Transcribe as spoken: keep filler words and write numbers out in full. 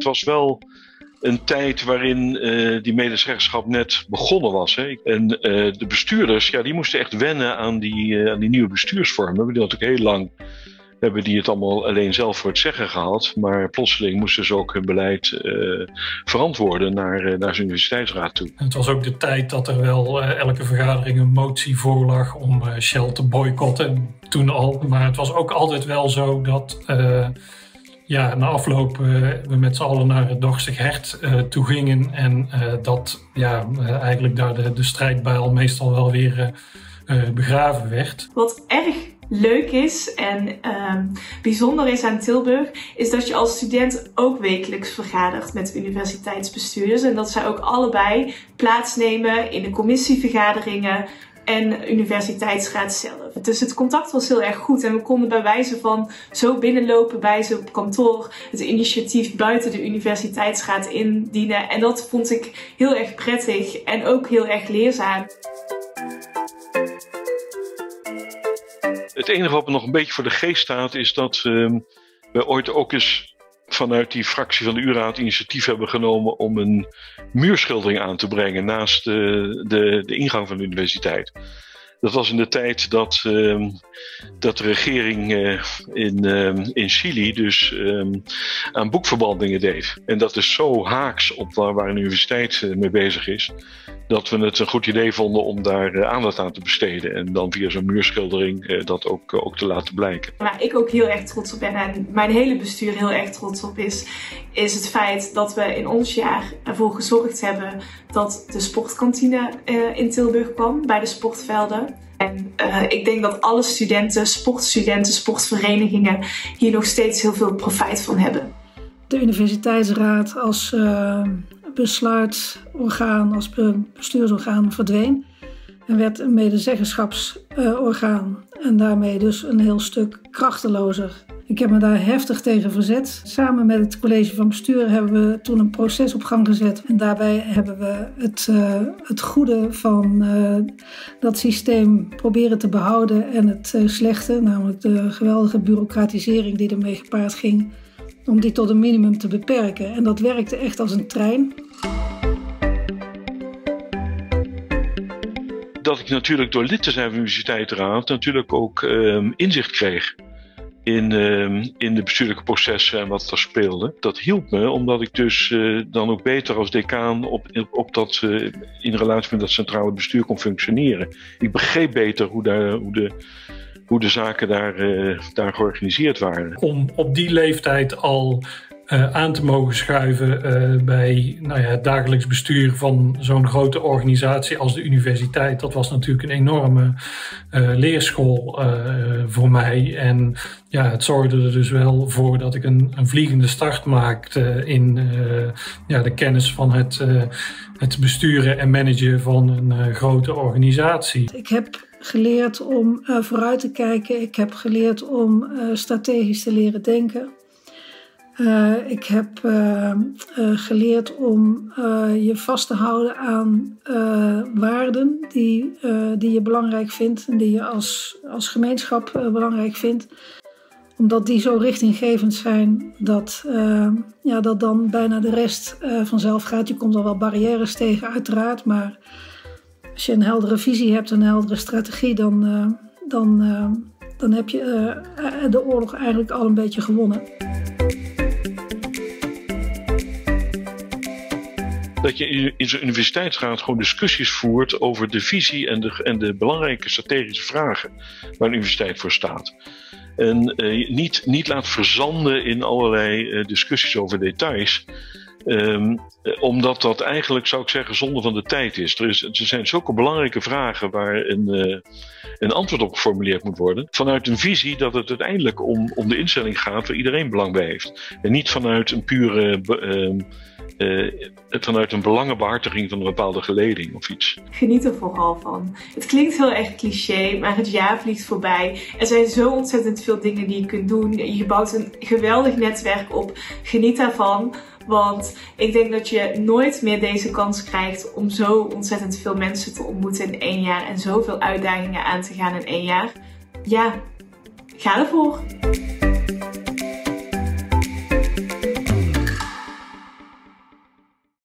was wel een tijd waarin uh, die medezeggenschap net begonnen was. Hè. En uh, de bestuurders, ja, die moesten echt wennen aan die, uh, aan die nieuwe bestuursvormen. Die had ook heel lang, hebben die het allemaal alleen zelf voor het zeggen gehad. Maar plotseling moesten ze ook hun beleid uh, verantwoorden naar, uh, naar zijn universiteitsraad toe. Het was ook de tijd dat er wel uh, elke vergadering een motie voorlag om uh, Shell te boycotten. Toen al. Maar het was ook altijd wel zo dat uh, ja, na afloop uh, we met z'n allen naar het Dorstig Hert uh, toe gingen. En uh, dat ja, uh, eigenlijk daar de, de strijdbijl meestal wel weer uh, uh, begraven werd. Wat erg leuk is en um, bijzonder is aan Tilburg, is dat je als student ook wekelijks vergadert met universiteitsbestuurders. En dat zij ook allebei plaatsnemen in de commissievergaderingen en universiteitsraad zelf. Dus het contact was heel erg goed en we konden bij wijze van zo binnenlopen bij ze op kantoor het initiatief buiten de universiteitsraad indienen. En dat vond ik heel erg prettig en ook heel erg leerzaam. Het enige wat me nog een beetje voor de geest staat is dat uh, we ooit ook eens vanuit die fractie van de U-raad initiatief hebben genomen om een muurschildering aan te brengen naast de, de, de ingang van de universiteit. Dat was in de tijd dat, uh, dat de regering uh, in, uh, in Chili dus uh, aan boekverbandingen deed. En dat is zo haaks op waar, waar een universiteit uh, mee bezig is, dat we het een goed idee vonden om daar uh, aandacht aan te besteden. En dan via zo'n muurschildering uh, dat ook, uh, ook te laten blijken. Waar ik ook heel erg trots op ben en mijn hele bestuur heel erg trots op is, is het feit dat we in ons jaar ervoor gezorgd hebben dat de sportkantine uh, in Tilburg kwam, bij de sportvelden. En uh, ik denk dat alle studenten, sportstudenten, sportverenigingen hier nog steeds heel veel profijt van hebben. De universiteitsraad als uh, besluitorgaan, als bestuursorgaan verdween en werd een medezeggenschapsorgaan en daarmee dus een heel stuk krachtelozer. Ik heb me daar heftig tegen verzet. Samen met het college van bestuur hebben we toen een proces op gang gezet. En daarbij hebben we het, uh, het goede van uh, dat systeem proberen te behouden en het uh, slechte, namelijk de geweldige bureaucratisering die ermee gepaard ging, om die tot een minimum te beperken. En dat werkte echt als een trein. Dat ik natuurlijk door lid te zijn van de universiteitsraad natuurlijk ook uh, inzicht kreeg in, uh, in de bestuurlijke processen en wat er speelde. Dat hielp me, omdat ik dus uh, dan ook beter als decaan op, op dat, uh, in relatie met dat centrale bestuur kon functioneren. Ik begreep beter hoe, daar, hoe, de, hoe de zaken daar, uh, daar georganiseerd waren. Om op die leeftijd al Uh, aan te mogen schuiven uh, bij nou ja, het dagelijks bestuur van zo'n grote organisatie als de universiteit. Dat was natuurlijk een enorme uh, leerschool uh, voor mij. En ja, het zorgde er dus wel voor dat ik een, een vliegende start maakte in uh, ja, de kennis van het, uh, het besturen en managen van een uh, grote organisatie. Ik heb geleerd om uh, vooruit te kijken. Ik heb geleerd om uh, strategisch te leren denken. Uh, ik heb uh, uh, geleerd om uh, je vast te houden aan uh, waarden die, uh, die je belangrijk vindt en die je als, als gemeenschap uh, belangrijk vindt. Omdat die zo richtinggevend zijn dat, uh, ja, dat dan bijna de rest uh, vanzelf gaat. Je komt al wel barrières tegen uiteraard, maar als je een heldere visie hebt en een heldere strategie, dan, uh, dan, uh, dan heb je uh, de oorlog eigenlijk al een beetje gewonnen. Dat je in zo'n universiteitsraad gewoon discussies voert over de visie en de, en de belangrijke strategische vragen waar een universiteit voor staat. En uh, niet, niet laat verzanden in allerlei uh, discussies over details. Um, omdat dat eigenlijk, zou ik zeggen, zonde van de tijd is. Er, is, er zijn zulke belangrijke vragen waar een, uh, een antwoord op geformuleerd moet worden. Vanuit een visie dat het uiteindelijk om, om de instelling gaat waar iedereen belang bij heeft. En niet vanuit een pure... Uh, Uh, vanuit een belangenbehartiging van een bepaalde geleding of iets. Geniet er vooral van. Het klinkt heel erg cliché, maar het jaar vliegt voorbij. Er zijn zo ontzettend veel dingen die je kunt doen. Je bouwt een geweldig netwerk op. Geniet daarvan. Want ik denk dat je nooit meer deze kans krijgt om zo ontzettend veel mensen te ontmoeten in één jaar. En zoveel uitdagingen aan te gaan in één jaar. Ja, ga ervoor.